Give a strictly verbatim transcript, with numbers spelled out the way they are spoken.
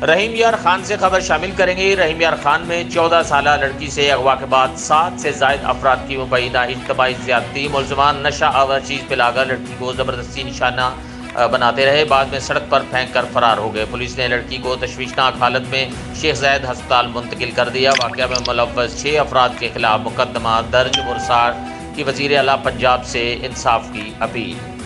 रहीम यार खान से खबर शामिल करेंगे। रहीम यार खान में चौदह साल लड़की से अगवा के बाद सात से जायद अफराद की मुबैना इज्तमाई ज़्यादती। मुलजमान नशा आवर चीज़ पिलाकर लड़की को ज़बरदस्ती निशाना बनाते रहे, बाद में सड़क पर फेंक कर फरार हो गए। पुलिस ने लड़की को तशवीशनाक हालत में शेख ज़ायद हस्पताल मुंतकिल कर दिया। वाक़या में मुलव्वस छः अफराद के खिलाफ मुकदमा दर्ज। बुरसार की वज़ीर आला पंजाब से इंसाफ की अपील।